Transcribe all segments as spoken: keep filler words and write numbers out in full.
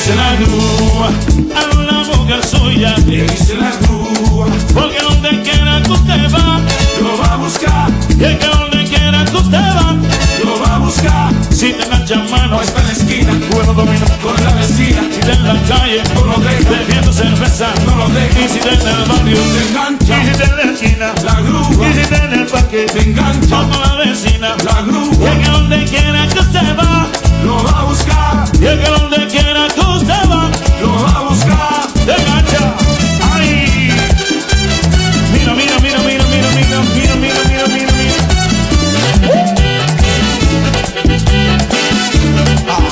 dice la grúa a la mujer suya? ¿Qué dice la grúa? Porque donde quiera que usted va, lo va a buscar. Y el que donde quiera que usted va, lo va a buscar. Si te engancha mano, está en la esquina, bueno domino con la vecina. Si te en la calle, no lo deja, bebiendo cerveza, no lo deja. Y si te en el barrio, te engancha. Y si te en la esquina, la grúa. Y si te en el parque, te engancha con la vecina, la grúa. Y el que donde quiera que usted va, lo va a buscar. Y el que donde quiera que usted va, lo va a buscar. Te engancha. Ay, mira, mira, mira, mira, mira, mira, mira, mira, mira, mira, mira. Ah.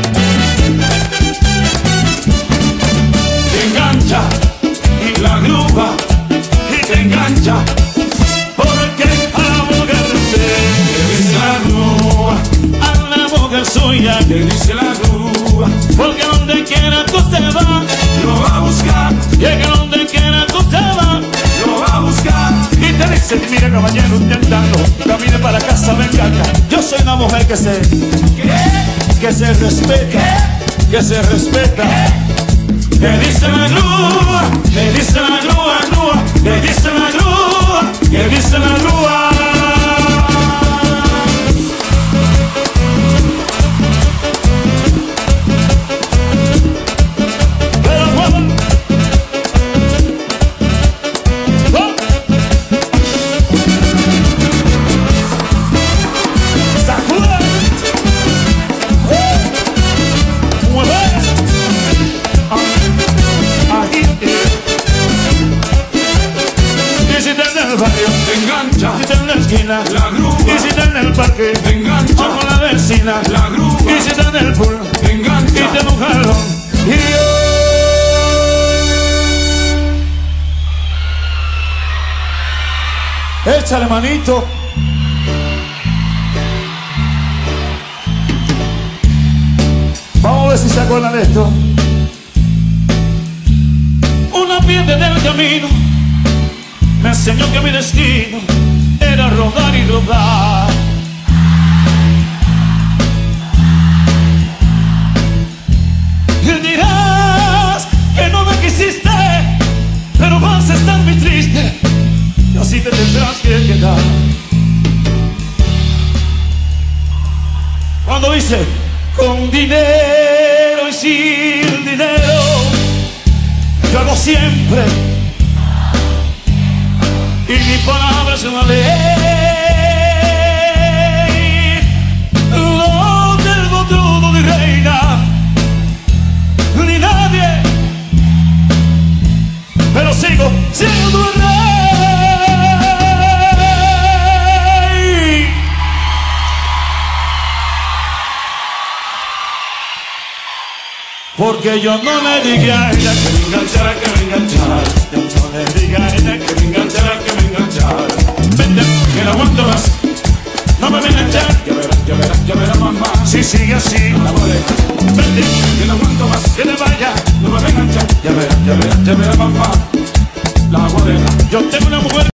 Te engancha y la grúa y te engancha. Porque a la mujer de usted le dice la grúa, a la mujer suya le dice la grúa. Porque donde quiera que usted va, lo va a buscar. Y el que donde quiera que usted va, lo va a buscar. Y te dice, mire caballero, intentando, camine para casa, venga acá. Yo soy una mujer que se, ¿qué? Que se respeta, ¿qué? Que se respeta. ¿Qué? Le dice la grúa, le dice la grúa, grúa, le dice la grúa, que dice la grúa. Te engancha, si te en la esquina, la grúa. Y si te en el parque, te engancha, con la vecina, la grúa. Y si te en el pool, te engancha, y te un jalón. Y yo, échale manito. Vamos a ver si se acuerdan de esto. Una piedra del camino me enseñó que mi destino era rodar y rodar. Y dirás que no me quisiste, pero vas a estar muy triste y así te tendrás que quedar. Cuando dice con dinero y sin dinero, yo hago siempre. Y mi palabra es una ley. No tengo trono ni reina, ni nadie, pero sigo siendo el rey. Porque yo no le dije a ella que me enganchara, que me enganchara. Yo no le dije a ella que me enganchara, que me enganchara. Vente, que no aguanto más, no me voy a enganchar. Ya verás, ya verás, ya verás mamá. Si sigue así, la boleja. Vente, que no aguanto más, que te vaya, no me voy a enganchar. Ya verás, ya verás, ya verás mamá. La boleja. Yo tengo una mujer